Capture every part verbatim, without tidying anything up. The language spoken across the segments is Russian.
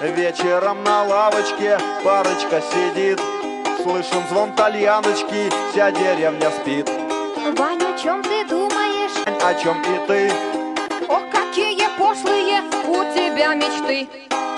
Вечером на лавочке парочка сидит, слышен звон тальяночки, вся деревня спит. Ваня, о чем ты думаешь? О чем и ты? Ох, какие пошлые у тебя мечты.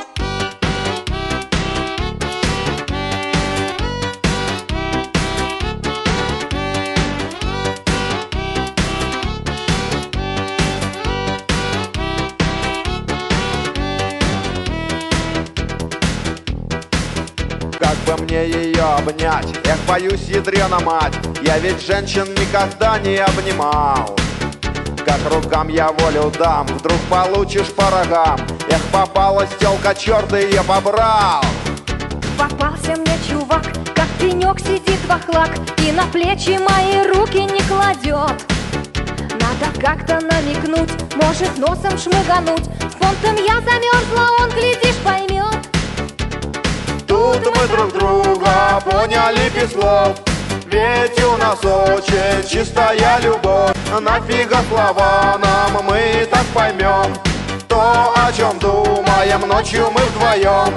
Как бы мне ее обнять? Эх, боюсь, ядрена мать, я ведь женщин никогда не обнимал. Как рукам я волю дам, вдруг получишь по рогам. Эх, попалась тёлка, чёрт ее побрал. Попался мне чувак, как пенек сидит вахлак, и на плечи мои руки не кладет. Надо как-то намекнуть, может носом шмыгануть. Фонтом я замерзла, он, глядишь, поймет. Тут мы друг друга поняли без слов, ведь у нас очень чистая любовь. Нафига слова нам, мы так поймем то, о чем думаем ночью мы вдвоем.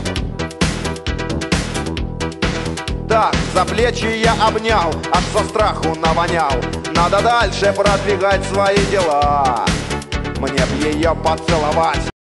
Так, за плечи я обнял, аж со страху навонял. Надо дальше продвигать свои дела, мне б ее поцеловать.